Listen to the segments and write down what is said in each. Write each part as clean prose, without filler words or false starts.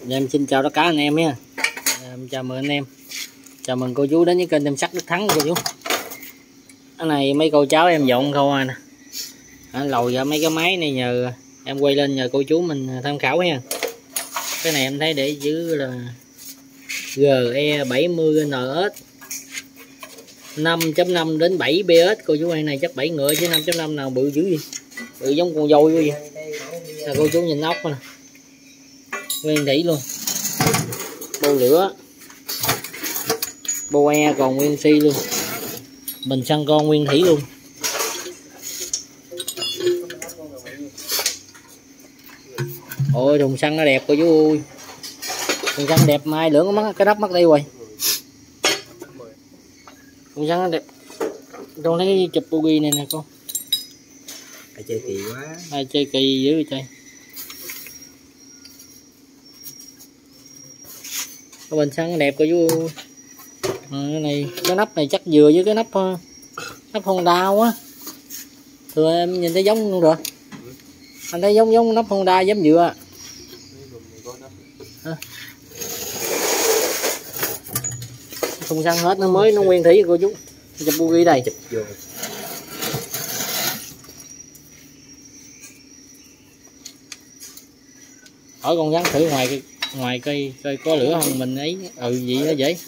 Em xin chào tất cả anh em nhé. Em chào mừng anh em, chào mừng cô chú đến với kênh chăm sóc Đức Thắng cô chú. Cái này mấy cô cháu em dọn không à nè, lầu ra mấy cái máy này nhờ em quay lên nhờ cô chú mình tham khảo nha. Cái này em thấy để giữ là GE70NS 5.5 đến 7 PS cô chú. Này này chắc 7 ngựa chứ 5.5 nào bự dữ gì, bự giống con dôi vậy. Là cô chú nhìn ốc nè, nguyên thủy luôn, bô lửa, bô e còn nguyên si luôn, bình xăng con nguyên thủy luôn. Ôi thùng xăng nó đẹp cô chú ơi, thùng xăng đẹp mai lưỡng mất cái nắp mất đi rồi. Thùng xăng nó đẹp, con thấy chụp bogi này nè con. Ai chơi kỳ quá, ai chơi kỳ dữ vậy trời. Cái bình xăng đẹp cô chú. Cái này cái nắp này chắc vừa với cái nắp Honda quá. Thường em nhìn thấy giống không được. Anh thấy giống nắp Honda giống vừa. Thùng xăng hết nó mới nó nguyên thủy cô chú. Chụp bogi đây. chụp vô. Hỏi con gắn thử ngoài coi có lửa không mình ấy gì đó vậy.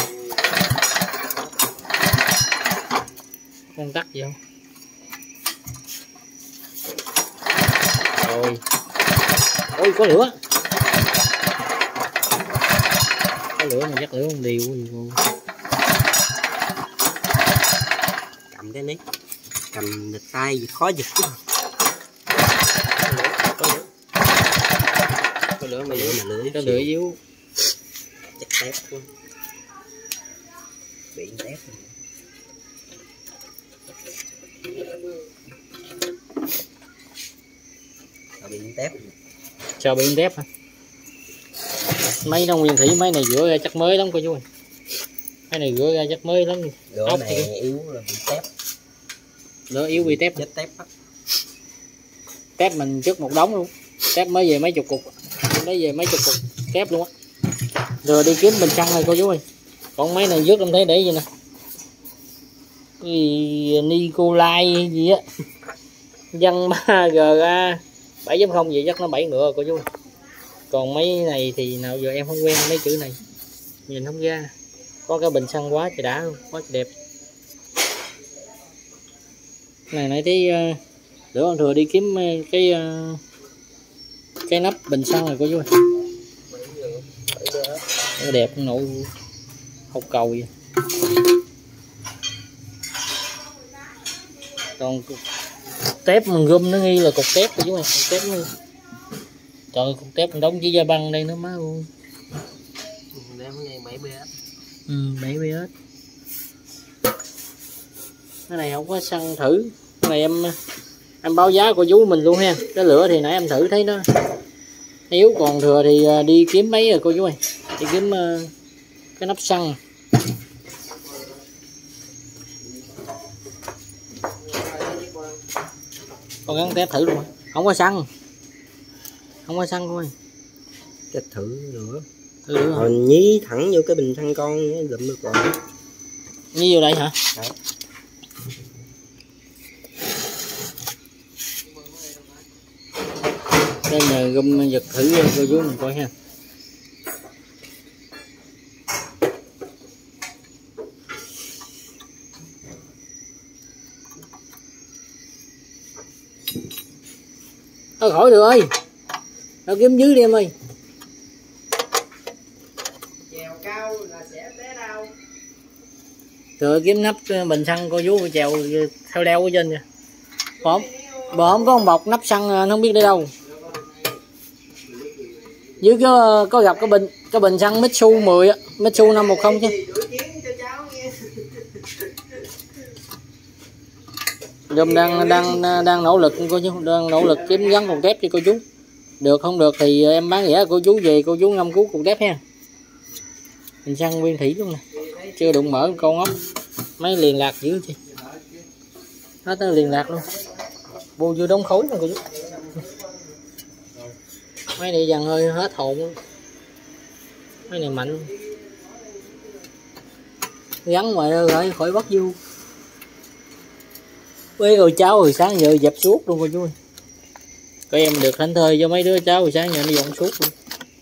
Con tắt gì không? Rồi. Ôi có lửa. Có lửa mà chắc lửa không điều gì luôn. Cầm cái nít, cầm địch tay gì khó giật chứ. Có lửa mà lưỡi Có lửa yếu. chắc tép luôn. Bị tép rồi. Bị tép. Sao bị tép hả? Máy nó nguyên thủy, máy này rửa ra chắc mới lắm cô chú ơi. Máy này rửa ra chắc mới lắm. Lửa này yếu là bị tép. Lửa yếu bị tép. Chết tép á. Tép mình trước một đống luôn. Tép mới về mấy chục cục. Mới về mấy chục cục tép luôn á. Rồi đi kiếm bình xăng này cô chú ơi. Còn máy này rước em thấy để gì nè. Cái Nikolai gì á. Dân 3GA 7.0 gì chắc nó 7 ngựa cô chú. Còn mấy này thì nào giờ em không quen mấy chữ này, nhìn không ra. Có cái bình xăng quá trời đã luôn, quá trời đẹp. Này nãy thấy lửa con thừa đi kiếm cái nắp bình xăng này cô chú ơi. Nó đẹp nổ hột cầu vậy. Còn tép mình gom nó nghi là cục tép của chú ơi, cục tép nữa. Trời cục tép mình đóng chỉ da băng đây nữa má luôn. Đem cái 7 PS. 7 PS. Cái này không có xăng thử. Cái này em báo giá của chú mình luôn ha. Cái lửa thì nãy em thử thấy nó yếu, còn thừa thì đi kiếm mấy rồi cô chú ơi. Đi kiếm cái nắp xăng. Con gắn tép thử luôn. Không có xăng. Không có xăng thôi. Chết thử nữa. Thử lửa hả? Nhí thẳng vô cái bình xăng con lụm được rồi. Nhí vô đây hả? Đấy. Đây là gom giật thử cô chú mình coi ha. Thôi khỏi được ơi. Đâu kiếm dưới đi em ơi. Chèo cao là sẽ té đau. Rồi kiếm nắp bình xăng cô chú chèo theo đeo ở trên kìa. Không, bờ không có một bọc nắp xăng không biết đi đâu. Dưới có gặp cái bình xăng Mitsu 10 á, Mitsu 510 chứ. Dùm đang nỗ lực cô chú, đang nỗ lực kiếm gắn cục tép cho cô chú. Được không được thì em bán rẻ cô chú về cô chú ngâm cứu cục tép ha. Bình xăng nguyên thủy luôn nè. Chưa đụng mở con ốc. Mấy liền lạc dữ chứ. Hết nó liền lạc luôn. Bô chưa đóng khối luôn cô chú. Mấy này dần hơi hết hồn luôn. Cái này mạnh, gắn ngoài rồi khỏi bắt vô. Với rồi cháu rồi sáng giờ dập suốt luôn cô chú ơi. Các em được thảnh thơi cho mấy đứa cháu rồi sáng giờ nó dọn suốt luôn.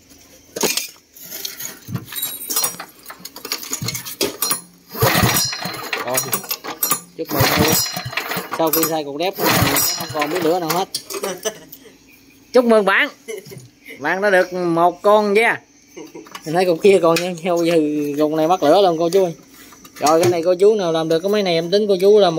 Rồi, chúc mừng luôn. Sau khi xay cục đép nó không còn biết lửa nào hết. Chúc mừng bạn. Bạn đã được một con nha. Mình thấy cục kia còn nhau giờ cục này bắt lửa luôn cô chú ơi. Rồi cái này cô chú nào làm được cái máy này em tính cô chú là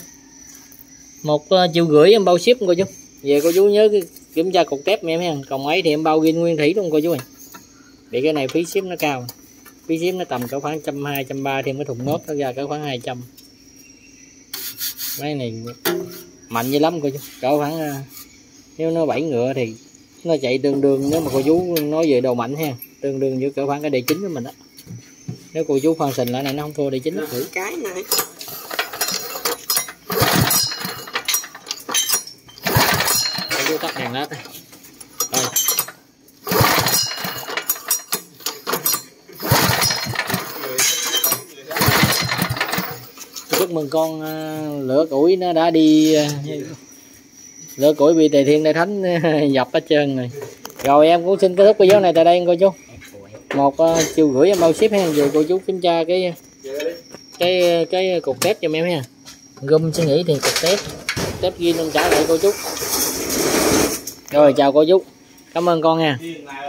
1,5 triệu em bao ship cô chú. Về cô chú nhớ kiểm tra cục tép em ha. Còn ấy thì em bao riêng nguyên thủy luôn cô chú ơi. Vì cái này phí ship nó cao. Phí ship nó tầm cỡ khoảng 120, 130 thêm cái thùng nốt nó ra cỡ khoảng 200. Máy này mạnh như lắm cô chú. Cỡ khoảng nếu nó 7 ngựa thì nó chạy tương đương, nếu mà cô chú nói về đồ mạnh ha, tương đương với cỡ khoảng cái D9 của mình đó. Nếu cô chú khoan sình lại này nó không thua D9 nó thử cái này. Cô chú tắt đèn led. Rồi. Chúc mừng con lửa củi nó đã đi, lửa củi bị Tề Thiên Đại Thánh dập hết trơn rồi. Rồi em cũng xin kết thúc video này tại đây cô chú. 1,5 triệu em bao ship ha. Về cô chú kiểm tra cái cục tép cho em ha. Gum suy nghĩ thì cục tép ghi luôn trả lại cô chú. Rồi chào cô chú. Cảm ơn con nha.